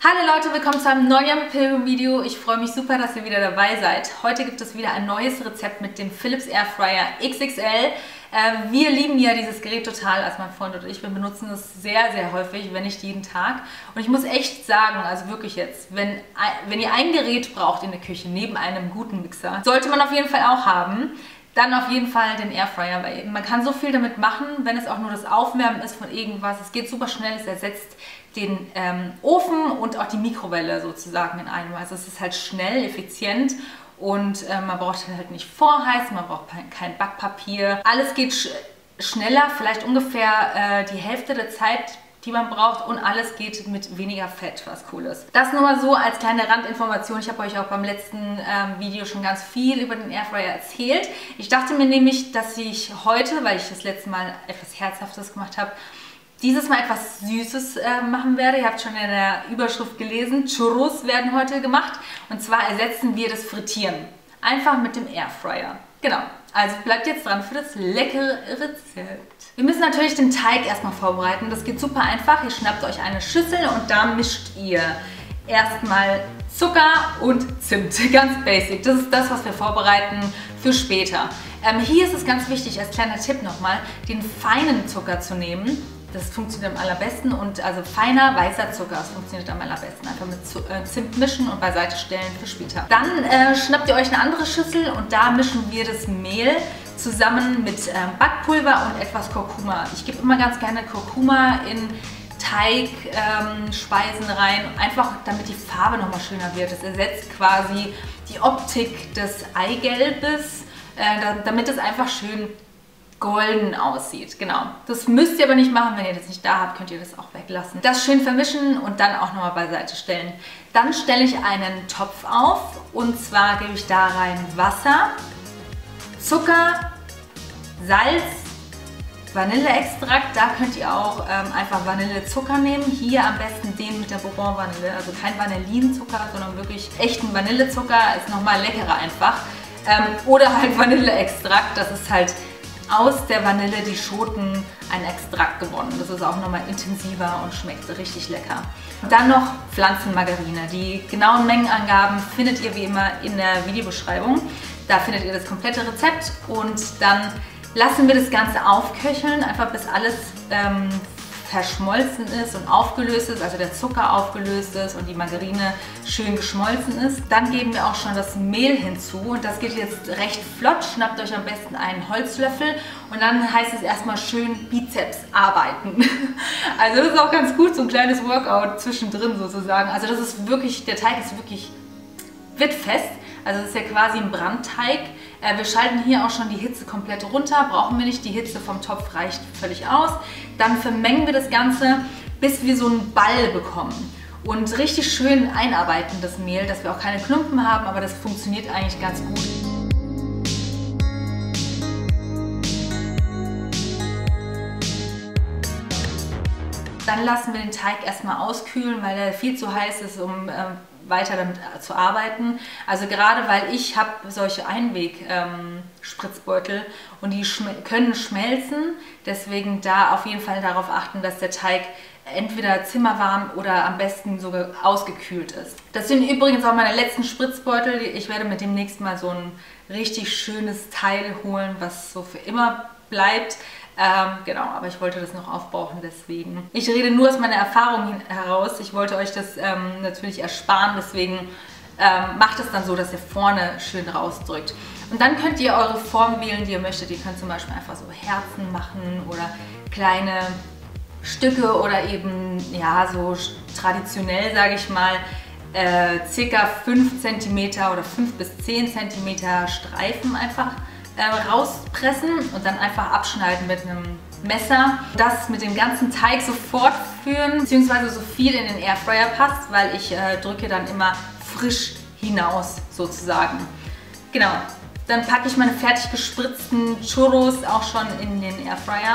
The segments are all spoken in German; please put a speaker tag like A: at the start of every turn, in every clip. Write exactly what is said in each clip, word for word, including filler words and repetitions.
A: Hallo Leute, willkommen zu einem neuen Yummy Pilgrim Video. Ich freue mich super, dass ihr wieder dabei seid. Heute gibt es wieder ein neues Rezept mit dem Philips Airfryer X X L. Äh, wir lieben ja dieses Gerät total, als mein Freund und ich. Wir benutzen es sehr, sehr häufig, wenn nicht jeden Tag. Und ich muss echt sagen, also wirklich jetzt, wenn, wenn ihr ein Gerät braucht in der Küche, neben einem guten Mixer, sollte man auf jeden Fall auch haben. Dann auf jeden Fall den Airfryer, weil man kann so viel damit machen, wenn es auch nur das Aufwärmen ist von irgendwas. Es geht super schnell, es ersetzt den ähm, Ofen und auch die Mikrowelle sozusagen in einem. Also es ist halt schnell, effizient und äh, man braucht halt nicht vorheizen, man braucht kein Backpapier. Alles geht sch schneller, vielleicht ungefähr äh, die Hälfte der Zeit, die man braucht, und alles geht mit weniger Fett, was cool ist. Das nur mal so als kleine Randinformation. Ich habe euch auch beim letzten ähm, Video schon ganz viel über den Airfryer erzählt. Ich dachte mir nämlich, dass ich heute, weil ich das letzte Mal etwas Herzhaftes gemacht habe, dieses Mal etwas Süßes äh, machen werde. Ihr habt schon in der Überschrift gelesen, Churros werden heute gemacht. Und zwar ersetzen wir das Frittieren. Einfach mit dem Airfryer. Genau. Also bleibt jetzt dran für das leckere Rezept. Wir müssen natürlich den Teig erstmal vorbereiten. Das geht super einfach. Ihr schnappt euch eine Schüssel und da mischt ihr erstmal Zucker und Zimt. Ganz basic. Das ist das, was wir vorbereiten für später. Ähm, hier ist es ganz wichtig, als kleiner Tipp nochmal, den feinen Zucker zu nehmen. Das funktioniert am allerbesten, und also feiner weißer Zucker, das funktioniert am allerbesten. Einfach mit Zimt mischen und beiseite stellen für später. Dann äh, schnappt ihr euch eine andere Schüssel und da mischen wir das Mehl zusammen mit ähm, Backpulver und etwas Kurkuma. Ich gebe immer ganz gerne Kurkuma in Teigspeisen ähm, rein, einfach damit die Farbe nochmal schöner wird. Das ersetzt quasi die Optik des Eigelbes, äh, damit es einfach schön golden aussieht. Genau. Das müsst ihr aber nicht machen, wenn ihr das nicht da habt, könnt ihr das auch weglassen. Das schön vermischen und dann auch nochmal beiseite stellen. Dann stelle ich einen Topf auf, und zwar gebe ich da rein Wasser, Zucker, Salz, Vanilleextrakt. Da könnt ihr auch ähm, einfach Vanillezucker nehmen. Hier am besten den mit der Bourbon Vanille, also kein Vanillinzucker, sondern wirklich echten Vanillezucker, ist nochmal leckerer einfach. Ähm, oder halt Vanilleextrakt, das ist halt aus der Vanille die Schoten ein Extrakt gewonnen. Das ist auch nochmal intensiver und schmeckt richtig lecker. Und dann noch Pflanzenmargarine. Die genauen Mengenangaben findet ihr wie immer in der Videobeschreibung. Da findet ihr das komplette Rezept, und dann lassen wir das Ganze aufköcheln, einfach bis alles ähm, verschmolzen ist und aufgelöst ist, also der Zucker aufgelöst ist und die Margarine schön geschmolzen ist. Dann geben wir auch schon das Mehl hinzu, und das geht jetzt recht flott. Schnappt euch am besten einen Holzlöffel und dann heißt es erstmal schön Bizeps arbeiten. Also das ist auch ganz gut, so ein kleines Workout zwischendrin sozusagen. Also das ist wirklich, der Teig ist wirklich, wird fest. Also das ist ja quasi ein Brandteig. Wir schalten hier auch schon die Hitze komplett runter, brauchen wir nicht, die Hitze vom Topf reicht völlig aus. Dann vermengen wir das Ganze, bis wir so einen Ball bekommen. Und richtig schön einarbeiten das Mehl, dass wir auch keine Klumpen haben, aber das funktioniert eigentlich ganz gut. Dann lassen wir den Teig erstmal auskühlen, weil er viel zu heiß ist, um ähm, weiter damit zu arbeiten. Also gerade weil ich habe solche Einweg-Spritzbeutel ähm, und die schm können schmelzen, deswegen da auf jeden Fall darauf achten, dass der Teig entweder zimmerwarm oder am besten sogar ausgekühlt ist. Das sind übrigens auch meine letzten Spritzbeutel. Ich werde mit demnächst mal so ein richtig schönes Teil holen, was so für immer bleibt. Ähm, genau, aber ich wollte das noch aufbrauchen, deswegen. Ich rede nur aus meiner Erfahrung heraus. Ich wollte euch das ähm, natürlich ersparen, deswegen ähm, macht es dann so, dass ihr vorne schön rausdrückt. Und dann könnt ihr eure Form wählen, die ihr möchtet. Ihr könnt zum Beispiel einfach so Herzen machen oder kleine Stücke oder eben, ja, so traditionell, sage ich mal, äh, circa fünf Zentimeter oder fünf bis zehn Zentimeter Streifen einfach rauspressen und dann einfach abschneiden mit einem Messer. Das mit dem ganzen Teig so fortführen, beziehungsweise so viel in den Airfryer passt, weil ich äh, drücke dann immer frisch hinaus sozusagen. Genau, dann packe ich meine fertig gespritzten Churros auch schon in den Airfryer.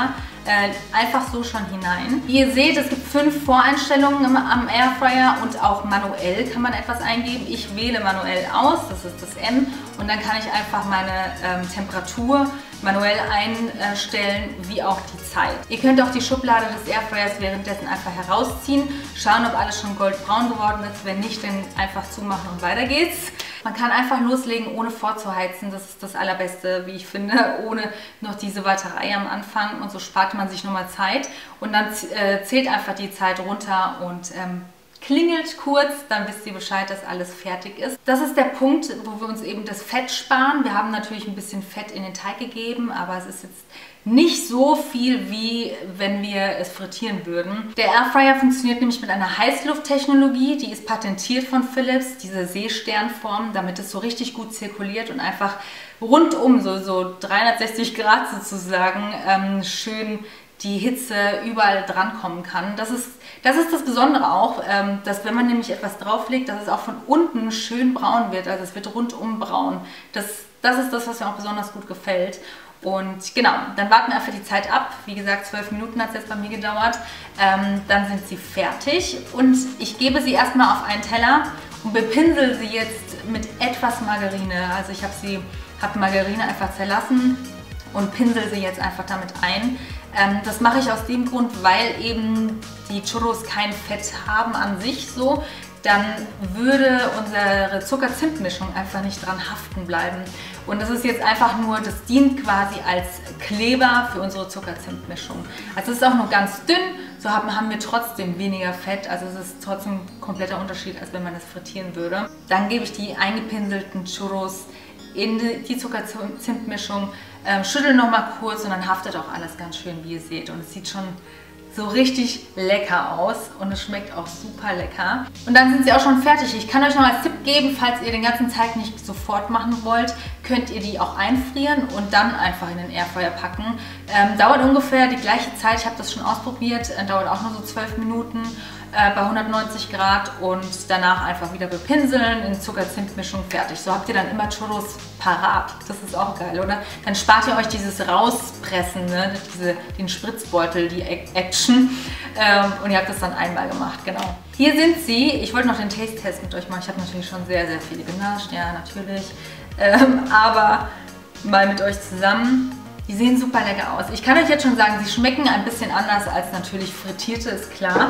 A: äh, einfach so schon hinein. Wie ihr seht, es gibt fünf Voreinstellungen im, am Airfryer und auch manuell kann man etwas eingeben. Ich wähle manuell aus, das ist das M, und dann kann ich einfach meine ähm, Temperatur manuell einstellen, wie auch die Zeit. Ihr könnt auch die Schublade des Airfryers währenddessen einfach herausziehen, schauen, ob alles schon goldbraun geworden ist. Wenn nicht, dann einfach zumachen und weiter geht's. Man kann einfach loslegen, ohne vorzuheizen. Das ist das Allerbeste, wie ich finde, ohne noch diese Warterei am Anfang. Und so spart man sich nochmal Zeit. Und dann äh, zählt einfach die Zeit runter und ähm, klingelt kurz, dann wisst ihr Bescheid, dass alles fertig ist. Das ist der Punkt, wo wir uns eben das Fett sparen. Wir haben natürlich ein bisschen Fett in den Teig gegeben, aber es ist jetzt nicht so viel, wie wenn wir es frittieren würden. Der Airfryer funktioniert nämlich mit einer Heißlufttechnologie, die ist patentiert von Philips, diese Seesternform, damit es so richtig gut zirkuliert und einfach rundum, so, so dreihundertsechzig Grad sozusagen, ähm, schön die Hitze überall drankommen kann. Das ist, das ist das Besondere auch, ähm, dass wenn man nämlich etwas drauflegt, dass es auch von unten schön braun wird, also es wird rundum braun. Das, das ist das, was mir auch besonders gut gefällt. Und genau, dann warten wir einfach die Zeit ab. Wie gesagt, zwölf Minuten hat es jetzt bei mir gedauert. Ähm, dann sind sie fertig und ich gebe sie erstmal auf einen Teller und bepinsel sie jetzt mit etwas Margarine. Also ich habe sie, habe Margarine einfach zerlassen und pinsel sie jetzt einfach damit ein. Ähm, das mache ich aus dem Grund, weil eben die Churros kein Fett haben an sich so. Dann würde unsere Zucker-Zimt-Mischung einfach nicht dran haften bleiben. Und das ist jetzt einfach nur, das dient quasi als Kleber für unsere Zucker-Zimt-Mischung. Also es ist auch nur ganz dünn, so haben, haben wir trotzdem weniger Fett. Also es ist trotzdem ein kompletter Unterschied, als wenn man es frittieren würde. Dann gebe ich die eingepinselten Churros in die Zucker-Zimt-Mischung, ähm, schüttel nochmal kurz und dann haftet auch alles ganz schön, wie ihr seht. Und es sieht schon so richtig lecker aus und es schmeckt auch super lecker. Und dann sind sie auch schon fertig. Ich kann euch noch als Tipp geben, falls ihr den ganzen Teig nicht sofort machen wollt, könnt ihr die auch einfrieren und dann einfach in den Airfryer packen. Ähm, dauert ungefähr die gleiche Zeit, ich habe das schon ausprobiert, äh, dauert auch nur so zwölf Minuten äh, bei hundertneunzig Grad und danach einfach wieder bepinseln, in Zucker-Zimt-Mischung fertig. So habt ihr dann immer Churros parat. Das ist auch geil, oder? Dann spart ihr euch dieses Rauspressen, ne? Diese, den Spritzbeutel, die Action. Ähm, und ihr habt das dann einmal gemacht, genau. Hier sind sie. Ich wollte noch den Taste-Test mit euch machen. Ich habe natürlich schon sehr, sehr viele genascht, ja, natürlich. Ähm, aber mal mit euch zusammen. Die sehen super lecker aus. Ich kann euch jetzt schon sagen, sie schmecken ein bisschen anders als natürlich frittierte, ist klar.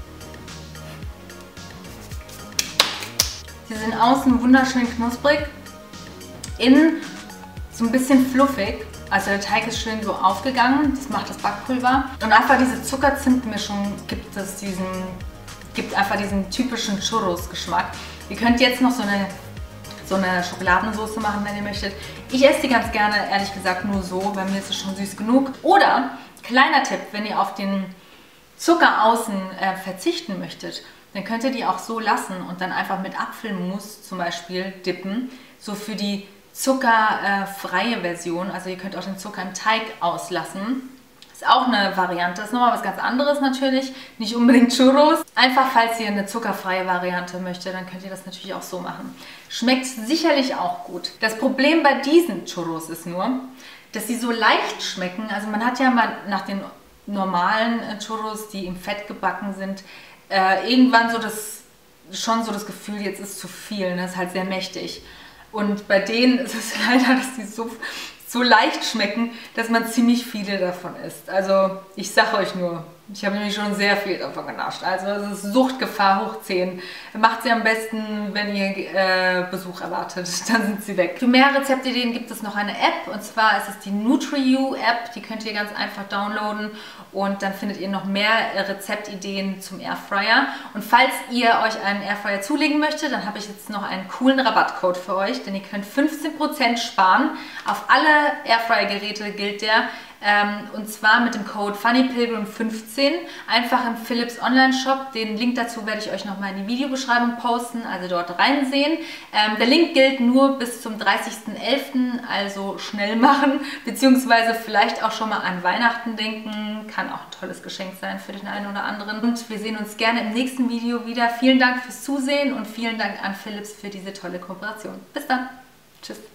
A: Sie sind außen wunderschön knusprig, innen so ein bisschen fluffig. Also der Teig ist schön so aufgegangen, das macht das Backpulver. Und einfach diese Zucker-Zimt-Mischung gibt es diesen, gibt einfach diesen typischen Churros-Geschmack. Ihr könnt jetzt noch so eine, so eine Schokoladensauce machen, wenn ihr möchtet. Ich esse die ganz gerne, ehrlich gesagt, nur so, weil mir ist es schon süß genug. Oder, kleiner Tipp, wenn ihr auf den Zucker außen äh, verzichten möchtet, dann könnt ihr die auch so lassen und dann einfach mit Apfelmus zum Beispiel dippen. So für die zuckerfreie Version, also ihr könnt auch den Zucker im Teig auslassen. Ist auch eine Variante, ist nochmal was ganz anderes natürlich, nicht unbedingt Churros. Einfach falls ihr eine zuckerfreie Variante möchtet, dann könnt ihr das natürlich auch so machen. Schmeckt sicherlich auch gut. Das Problem bei diesen Churros ist nur, dass sie so leicht schmecken. Also man hat ja mal nach den normalen Churros, die im Fett gebacken sind, äh, irgendwann so das, schon so das Gefühl, jetzt ist zu viel, ne? Das ist halt sehr mächtig. Und bei denen ist es leider, dass die so, so leicht schmecken, dass man ziemlich viele davon isst. Also ich sage euch nur, ich habe nämlich schon sehr viel davon genascht. Also es ist Suchtgefahr hoch zehn. Macht sie am besten, wenn ihr äh, Besuch erwartet, dann sind sie weg. Für mehr Rezeptideen gibt es noch eine App und zwar ist es die NutriU App. Die könnt ihr ganz einfach downloaden und dann findet ihr noch mehr Rezeptideen zum Airfryer. Und falls ihr euch einen Airfryer zulegen möchtet, dann habe ich jetzt noch einen coolen Rabattcode für euch, denn ihr könnt fünfzehn Prozent sparen. Auf alle Airfryer-Geräte gilt der. Ähm, und zwar mit dem Code FunnyPilgrim fünfzehn, einfach im Philips Online-Shop. Den Link dazu werde ich euch nochmal in die Videobeschreibung posten, also dort reinsehen. Ähm, der Link gilt nur bis zum dreißigsten elften, also schnell machen, beziehungsweise vielleicht auch schon mal an Weihnachten denken. Kann auch ein tolles Geschenk sein für den einen oder anderen. Und wir sehen uns gerne im nächsten Video wieder. Vielen Dank fürs Zusehen und vielen Dank an Philips für diese tolle Kooperation. Bis dann. Tschüss.